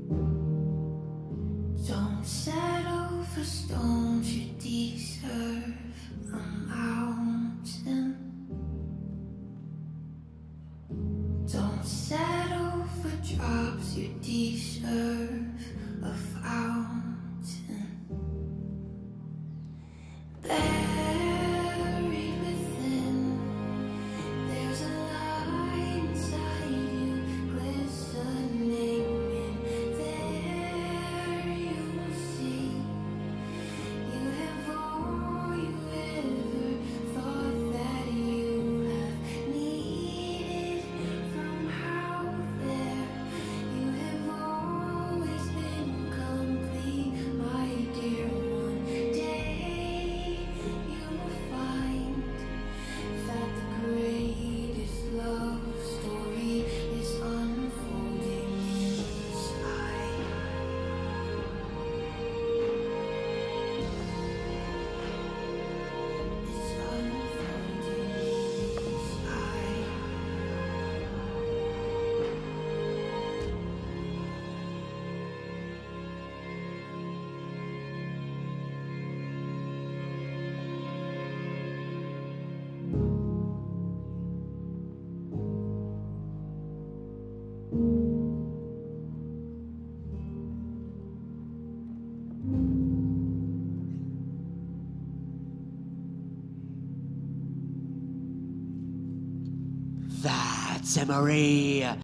Don't settle for stones, you deserve a mountain. Don't settle for drops, you deserve a fountain. Buried within, there's a light inside you, glistening, and there you will see you have all you ever thought that you have needed. From out there, you have always been complete, my dear. One day you will find that the greatest love story is unfolding inside. It's unfolding inside. That's Emory.